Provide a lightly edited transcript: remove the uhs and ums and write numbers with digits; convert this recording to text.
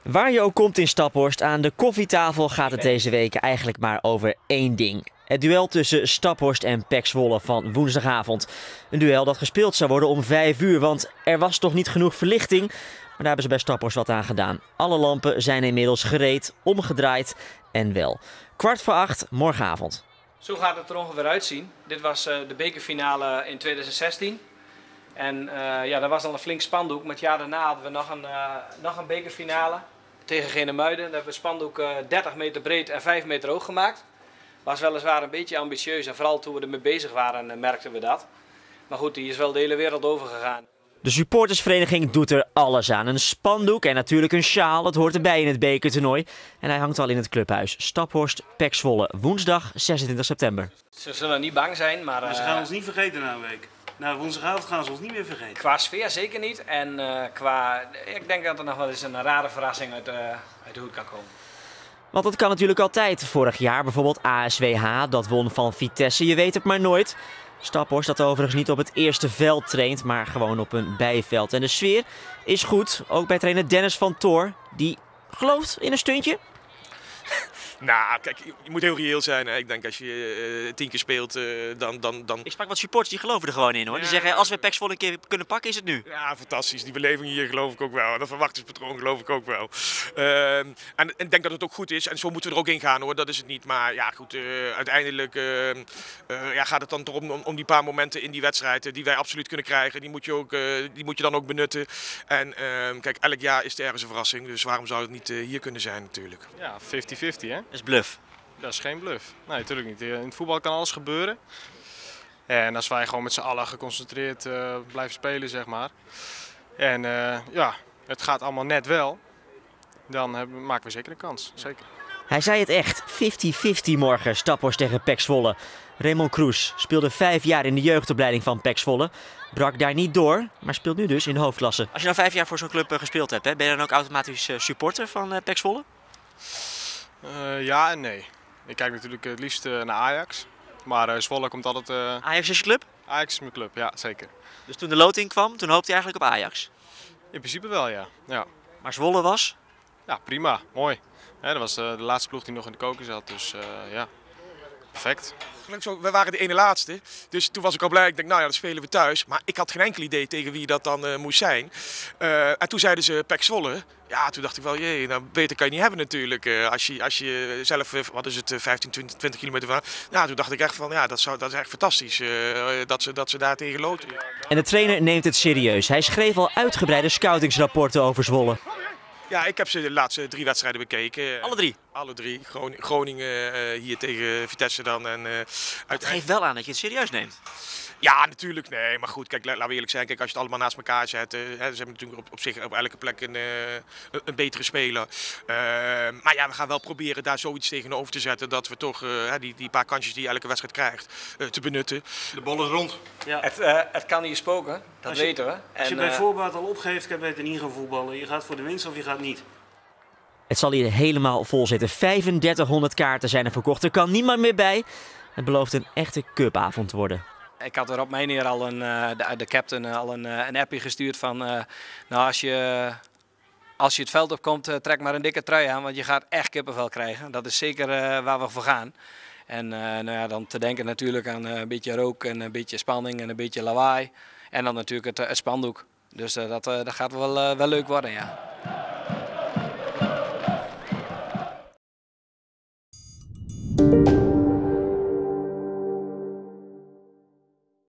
Waar je ook komt in Staphorst, aan de koffietafel gaat het deze week eigenlijk maar over één ding. Het duel tussen Staphorst en PEC Zwolle van woensdagavond. Een duel dat gespeeld zou worden om 5 uur, want er was toch niet genoeg verlichting. Maar daar hebben ze bij Staphorst wat aan gedaan. Alle lampen zijn inmiddels gereed, omgedraaid en wel. 7:15 morgenavond. Zo gaat het er ongeveer uitzien. Dit was de bekerfinale in 2016. En dat was al een flink spandoek. Maar het jaar daarna hadden we nog een bekerfinale tegen Genemuiden. Daar hebben we spandoek 30 meter breed en 5 meter hoog gemaakt. Was weliswaar een beetje ambitieus en vooral toen we ermee bezig waren merkten we dat. Maar goed, die is wel de hele wereld overgegaan. De supportersvereniging doet er alles aan. Een spandoek en natuurlijk een sjaal. Dat hoort erbij in het bekertoernooi. En hij hangt al in het clubhuis. Staphorst, PEC Zwolle, woensdag 26 september. Ze zullen niet bang zijn, maar ze gaan ons niet vergeten na een week. Na woensdagavond gaan ze ons niet meer vergeten. Qua sfeer zeker niet. En ik denk dat er nog wel eens een rare verrassing uit de hoed kan komen. Want dat kan natuurlijk altijd. Vorig jaar bijvoorbeeld ASWH, dat won van Vitesse. Je weet het maar nooit. Staphorst dat overigens niet op het eerste veld traint, maar gewoon op een bijveld. En de sfeer is goed, ook bij trainer Dennis van Toor. Die gelooft in een stuntje. Nou, kijk, je moet heel reëel zijn. Hè. Ik denk als je 10 keer speelt, dan... Ik sprak wat supporters, die geloven er gewoon in hoor. Ja. Die zeggen, als we PEC Zwolle een keer kunnen pakken, is het nu. Ja, fantastisch. Die beleving hier geloof ik ook wel. En dat verwachtingspatroon geloof ik ook wel. En ik denk dat het ook goed is. En zo moeten we er ook in gaan hoor, dat is het niet. Maar ja, goed, uiteindelijk gaat het dan toch om die paar momenten in die wedstrijd die wij absoluut kunnen krijgen. Die moet je dan ook benutten. En kijk, elk jaar is er ergens een verrassing. Dus waarom zou het niet hier kunnen zijn natuurlijk. Ja, 50-50 hè. Dat is bluff. Dat is geen bluff. Nee, natuurlijk niet. In het voetbal kan alles gebeuren. En als wij gewoon met z'n allen geconcentreerd blijven spelen, zeg maar. En het gaat allemaal net wel. Dan maken we zeker een kans. Zeker. Hij zei het echt, 50-50 morgen, Staphorst tegen PEC Zwolle. Raymond Kroes speelde 5 jaar in de jeugdopleiding van PEC Zwolle. Brak daar niet door, maar speelt nu dus in de hoofdklasse. Als je nou 5 jaar voor zo'n club gespeeld hebt, ben je dan ook automatisch supporter van PEC Zwolle? Ja en nee. Ik kijk natuurlijk het liefst naar Ajax. Maar Zwolle komt altijd... Ajax is je club? Ajax is mijn club, ja zeker. Dus toen de loting kwam, toen hoopte je eigenlijk op Ajax? In principe wel, ja. Maar Zwolle was? Ja, prima. Mooi. Dat was de laatste ploeg die nog in de koker zat. Dus perfect. We waren de ene laatste, dus toen was ik al blij. Ik denk, nou ja, dan spelen we thuis. Maar ik had geen enkel idee tegen wie dat dan moest zijn. En toen zeiden ze PEC Zwolle. Ja, toen dacht ik wel, jee, nou beter kan je niet hebben natuurlijk. Als je zelf, wat is het, 15, 20 kilometer van. Ja, toen dacht ik echt van, ja, dat is echt fantastisch dat ze daar tegen loten. En de trainer neemt het serieus. Hij schreef al uitgebreide scoutingsrapporten over Zwolle. Ja, ik heb ze de laatste 3 wedstrijden bekeken. Alle 3? Alle 3. Groningen hier tegen Vitesse dan. En, Het geeft wel aan dat je het serieus neemt. Ja, natuurlijk. Nee, maar goed, kijk, laten we eerlijk zijn. Kijk, als je het allemaal naast elkaar zet. Ze hebben natuurlijk op zich op elke plek een betere speler. Maar ja, we gaan wel proberen daar zoiets tegenover te zetten. Dat we toch die paar kansjes die elke wedstrijd krijgt, te benutten. De bal is rond. Ja. Het kan hier spoken, dat weten we. Als je bij voorbaat al opgeeft, kan je beter niet gaan voetballen. Je gaat voor de winst of je gaat niet. Het zal hier helemaal vol zitten. 3500 kaarten zijn er verkocht. Er kan niemand meer bij. Het belooft een echte cupavond te worden. Ik had er op mijn neer al de captain al een appje gestuurd van... nou, als je het veld opkomt, trek maar een dikke trui aan, want je gaat echt kippenvel krijgen. Dat is zeker waar we voor gaan. En dan te denken natuurlijk aan een beetje rook en een beetje spanning en een beetje lawaai. En dan natuurlijk het spandoek. Dus dat gaat wel leuk worden, ja.